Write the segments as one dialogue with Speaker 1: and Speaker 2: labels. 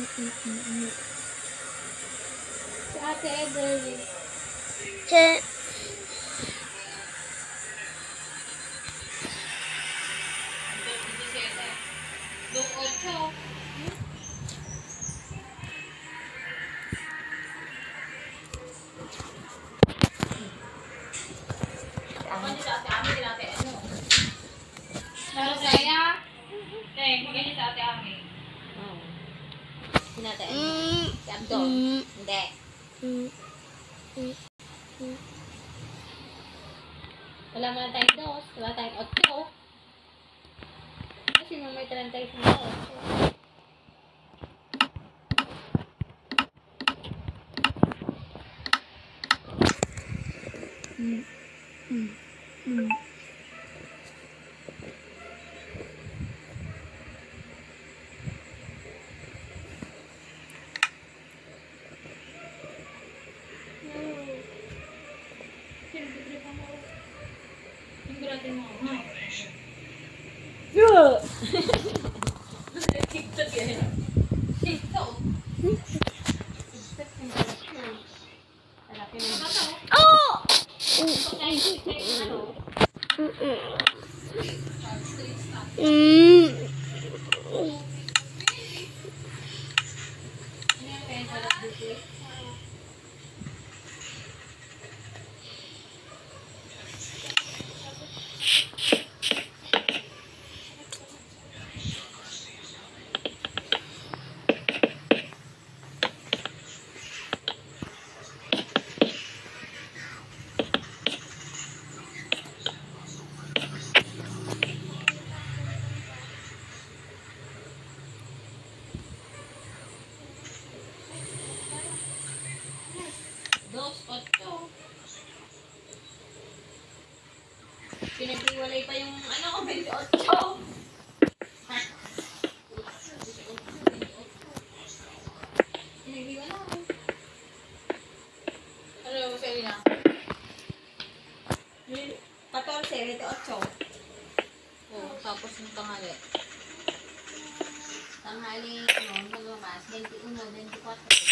Speaker 1: Si Ate Evelyn.
Speaker 2: Che.
Speaker 1: Hindi. Wala mo na tayong dos. Wala tayong 8. Kasi may 35 na 8. TikTok yan. TikTok.
Speaker 2: Oh!
Speaker 1: Pinag-iwalay pa yung 28. Pinag-iwalay. Ano, Selena? 14, 28. Oh, tapos yung tanghali. Tanghali, nagwamas, 21, 24.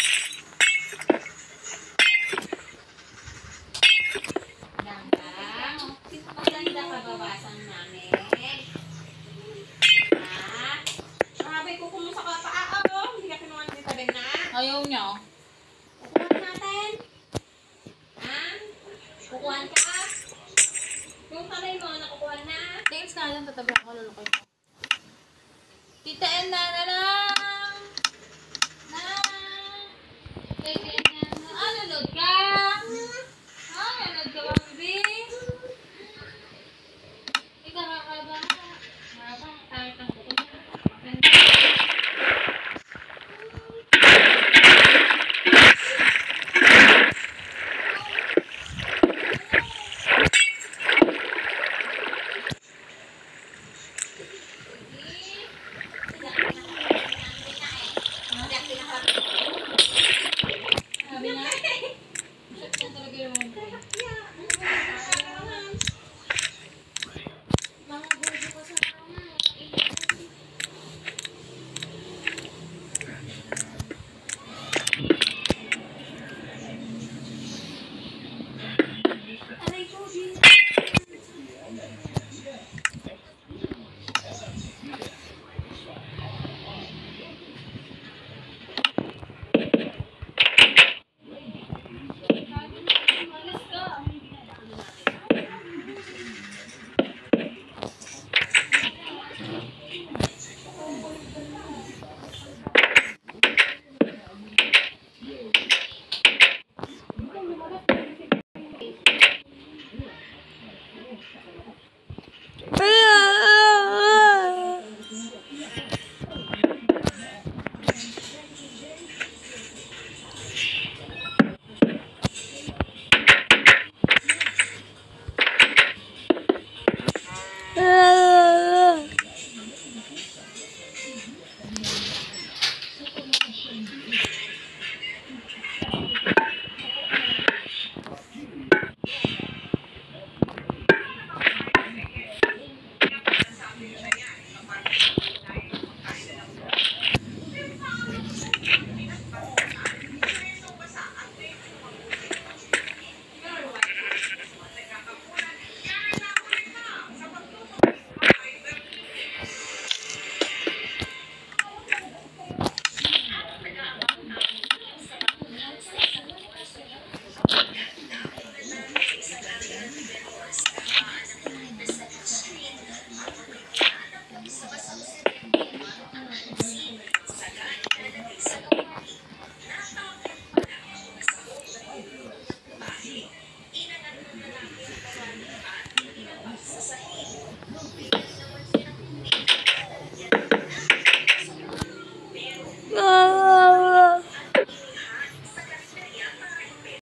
Speaker 1: Maganda kababasan namin. Ha? Marabay ko kung sa kapaa, hindi ka kinuha ng tabi na. Ayaw niya. Kukuhan natin. Ha? Kukuhan ka? Yung kamay mo, nakukuhan na. Thanks nga lang, tatabi ako, lulukoy ko. Tita Enda na lang. Tita Enda na lang. Ah, nunod ka? Ah, nunod ka, baby?